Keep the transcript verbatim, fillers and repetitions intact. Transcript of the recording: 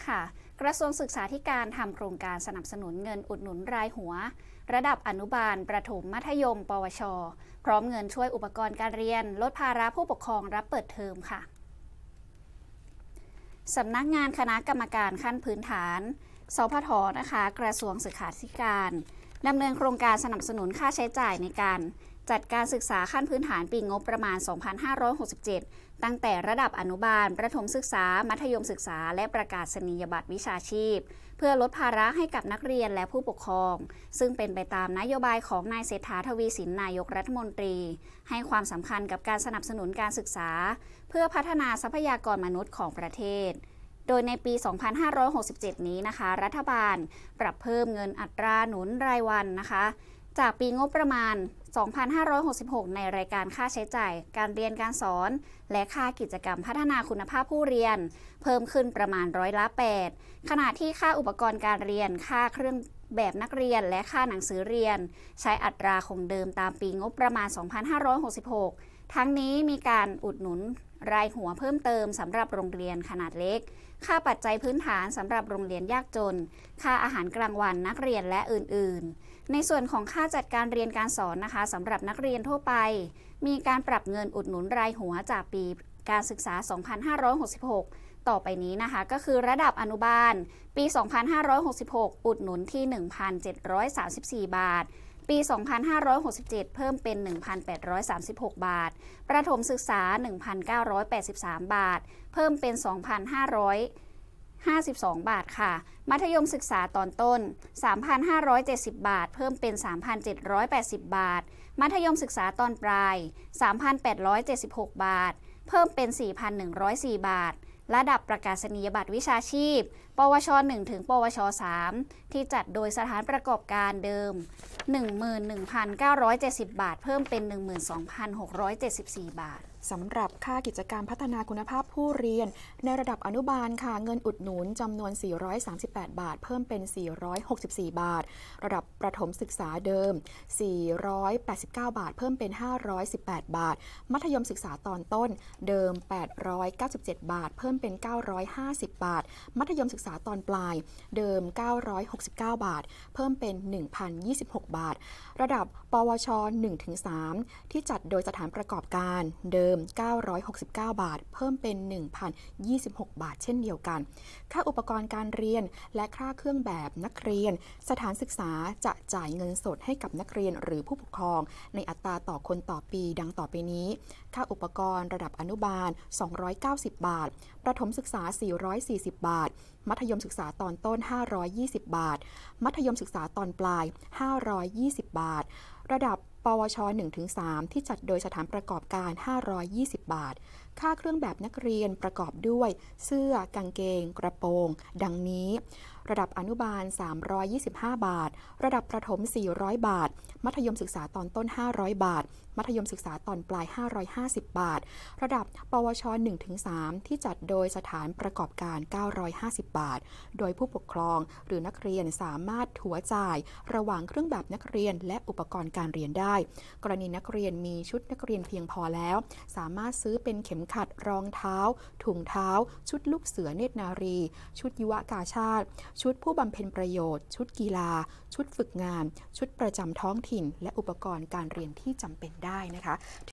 ค่ะกระทรวงศึกษาธิการทำโครงการสนับสนุนเงินอุดหนุนรายหัวระดับอนุบาลประถมมัธยมปวชพร้อมเงินช่วยอุปกรณ์การเรียนลดภาระผู้ปกครองรับเปิดเทอมค่ะสำนักงานคณะกรรมการขั้นพื้นฐานสพทนะคะกระทรวงศึกษาธิการดำเนินโครงการสนับสนุนค่าใช้จ่ายในการจัดการศึกษาขั้นพื้นฐานปีงบประมาณ สองพันห้าร้อยหกสิบเจ็ด ตั้งแต่ระดับอนุบาลประถมศึกษามัธยมศึกษาและประกาศนียบัตรวิชาชีพเพื่อลดภาระให้กับนักเรียนและผู้ปกครองซึ่งเป็นไปตามนโยบายของนายเศรษฐา ทวีสินนายกรัฐมนตรีให้ความสำคัญกับการสนับสนุนการศึกษาเพื่อพัฒนาทรัพยากรมนุษย์ของประเทศโดยในปี สองพันห้าร้อยหกสิบเจ็ด นี้นะคะรัฐบาลปรับเพิ่มเงินอัตราหนุนรายวันนะคะจากปีงบประมาณ สองพันห้าร้อยหกสิบหก ในรายการค่าใช้จ่ายการเรียนการสอนและค่ากิจกรรมพัฒนาคุณภาพผู้เรียนเพิ่มขึ้นประมาณร้อยละ แปด ขณะที่ค่าอุปกรณ์การเรียนค่าเครื่องแบบนักเรียนและค่าหนังสือเรียนใช้อัตราคงเดิมตามปีงบประมาณ สองพันห้าร้อยหกสิบหก ทั้งนี้มีการอุดหนุนรายหัวเพิ่มเติมสำหรับโรงเรียนขนาดเล็กค่าปัจจัยพื้นฐานสำหรับโรงเรียนยากจนค่าอาหารกลางวันนักเรียนและอื่นๆในส่วนของค่าจัดการเรียนการสอนนะคะสำหรับนักเรียนทั่วไปมีการปรับเงินอุดหนุนรายหัวจากปีการศึกษา สองพันห้าร้อยหกสิบหก ต่อไปนี้นะคะก็คือระดับอนุบาลปี สองพันห้าร้อยหกสิบหก อุดหนุนที่ หนึ่งพันเจ็ดร้อยสามสิบสี่ บาทปี สองพันห้าร้อยหกสิบเจ็ด เพิ่มเป็น หนึ่งพันแปดร้อยสามสิบหก บาทประถมศึกษา หนึ่งพันเก้าร้อยแปดสิบสาม บาทเพิ่มเป็น สองพันห้าร้อยห้าสิบสอง บาทค่ะมัธยมศึกษาตอนต้น สามพันห้าร้อยเจ็ดสิบ บาทเพิ่มเป็น สามพันเจ็ดร้อยแปดสิบ บาทมัธยมศึกษาตอนปลาย สามพันแปดร้อยเจ็ดสิบหก บาทเพิ่มเป็น สี่พันหนึ่งร้อยสี่ บาทระดับประกาศนียบัตรวิชาชีพปวช หนึ่ง ถึงปวช สาม ที่จัดโดยสถานประกอบการเดิม หนึ่งหมื่นหนึ่งพันเก้าร้อยเจ็ดสิบ บาทเพิ่มเป็น หนึ่งหมื่นสองพันหกร้อยเจ็ดสิบสี่ บาทสำหรับค่ากิจกรรมพัฒนาคุณภาพผู้เรียนในระดับอนุบาลค่ะเงินอุดหนุนจำนวนสี่ร้อยสามสิบแปดบาทเพิ่มเป็นสี่ร้อยหกสิบสี่บาทระดับประถมศึกษาเดิมสี่ร้อยแปดสิบเก้าบาทเพิ่มเป็นห้าร้อยสิบแปดบาทมัธยมศึกษาตอนต้นเดิมแปดร้อยเก้าสิบเจ็ดบาทเพิ่มเป็นเก้าร้อยห้าสิบบาทมัธยมศึกษาตอนปลายเดิมเก้าร้อยหกสิบเก้าบาทเพิ่มเป็น หนึ่งพันยี่สิบหก บาทระดับปวช หนึ่งถึงสาม ที่จัดโดยสถานประกอบการเดิมเก้าร้อยหกสิบเก้าบาทเพิ่มเป็น หนึ่งพันยี่สิบหก บาทเช่นเดียวกันค่าอุปกรณ์การเรียนและค่าเครื่องแบบนักเรียนสถานศึกษาจะจ่ายเงินสดให้กับนักเรียนหรือผู้ปกครองในอัตราต่อคนต่อปีดังต่อไปนี้ค่าอุปกรณ์ระดับอนุบาลสองร้อยเก้าสิบบาทประถมศึกษาสี่ร้อยสี่สิบบาทมัธยมศึกษาตอนต้นห้าร้อยยี่สิบบาทมัธยมศึกษาตอนปลายห้าร้อยยี่สิบบาทระดับปวช หนึ่งถึงสาม ที่จัดโดยสถานประกอบการห้าร้อยยี่สิบบาทค่าเครื่องแบบนักเรียนประกอบด้วยเสื้อกางเกงกระโปรงดังนี้ระดับอนุบาลสามร้อยยี่สิบห้าบาทระดับประถมสี่ร้อยบาทมัธยมศึกษาตอนต้นห้าร้อยบาทมัธยมศึกษาตอนปลายห้าร้อยห้าสิบบาทระดับปวช หนึ่งถึงสาม ที่จัดโดยสถานประกอบการเก้าร้อยห้าสิบบาทโดยผู้ปกครองหรือนักเรียนสามารถถัวจ่ายระหว่างเครื่องแบบนักเรียนและอุปกรณ์การเรียนได้กรณีนักเรียนมีชุดนักเรียนเพียงพอแล้วสามารถซื้อเป็นเข็มขัดรองเท้าถุงเท้าชุดลูกเสือเนตรนารีชุดยุวกาชาติชุดผู้บำเพ็ญประโยชน์ชุดกีฬาชุดฝึกงานชุดประจำท้องถิ่นและอุปกรณ์การเรียนที่จำเป็นได้นะคะ